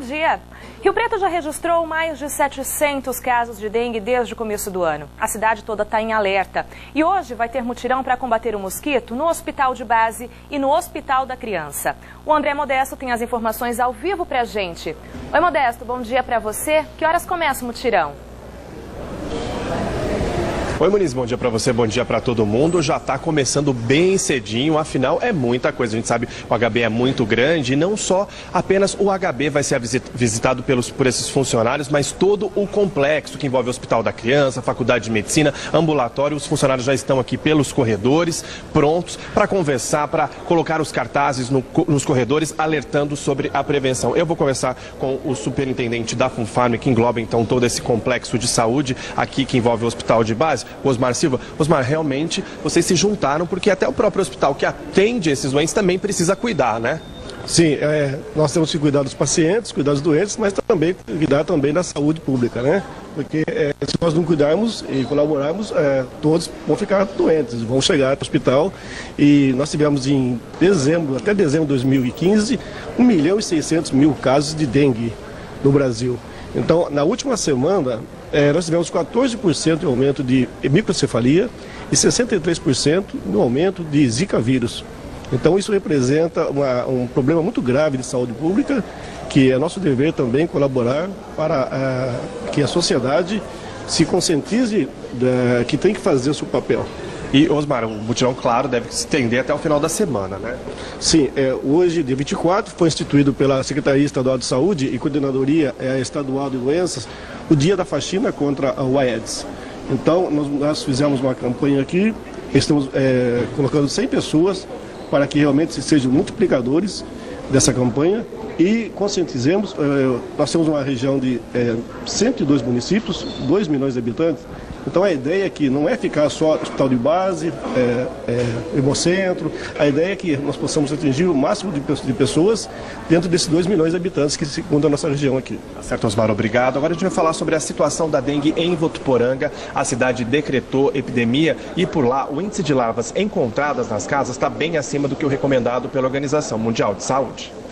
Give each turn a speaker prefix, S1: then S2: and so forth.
S1: dia! Rio Preto já registrou mais de 700 casos de dengue desde o começo do ano. A cidade toda está em alerta. E hoje vai ter mutirão para combater o mosquito no Hospital de Base e no Hospital da Criança. O André Modesto tem as informações ao vivo para a gente. Oi, Modesto, bom dia para você. Que horas começa o mutirão?
S2: Oi, Muniz, bom dia para você, bom dia para todo mundo. Já está começando bem cedinho, afinal é muita coisa. A gente sabe que o HB é muito grande e não só apenas o HB vai ser visitado por esses funcionários, mas todo o complexo que envolve o Hospital da Criança, Faculdade de Medicina, ambulatório. Os funcionários já estão aqui pelos corredores, prontos para conversar, para colocar os cartazes nos corredores, alertando sobre a prevenção. Eu vou conversar com o superintendente da Funfarm, que engloba então todo esse complexo de saúde aqui que envolve o Hospital de Base, Osmar Silva. Osmar, realmente vocês se juntaram porque até o próprio hospital que atende esses doentes também precisa cuidar, né?
S3: Sim, nós temos que cuidar dos pacientes, cuidar dos doentes, mas também cuidar também da saúde pública, né? Porque se nós não cuidarmos e colaborarmos, todos vão ficar doentes, vão chegar ao hospital. E nós tivemos em dezembro, até dezembro de 2015, 1.600.000 casos de dengue no Brasil. Então, na última semana, nós tivemos 14% de aumento de microcefalia e 63% no aumento de Zika vírus. Então, isso representa um problema muito grave de saúde pública, que é nosso dever também colaborar para que a sociedade se conscientize que tem que fazer o seu papel.
S2: E, Osmar, o mutirão, claro, deve se estender até o final da semana, né?
S3: Sim, hoje, dia 24, foi instituído pela Secretaria Estadual de Saúde e Coordenadoria Estadual de Doenças o Dia da Faxina contra o Aedes. Então, nós fizemos uma campanha aqui, estamos colocando 100 pessoas para que realmente sejam multiplicadores dessa campanha e conscientizemos. Nós temos uma região de 102 municípios, 2 milhões de habitantes. Então a ideia é que não é ficar só hospital de base, hemocentro. A ideia é que nós possamos atingir o máximo de pessoas dentro desses 2 milhões de habitantes que circundam a nossa região aqui.
S2: Tá certo, Osmar, obrigado. Agora a gente vai falar sobre a situação da dengue em Votuporanga. A cidade decretou epidemia e por lá o índice de larvas encontradas nas casas está bem acima do que o recomendado pela Organização Mundial de Saúde.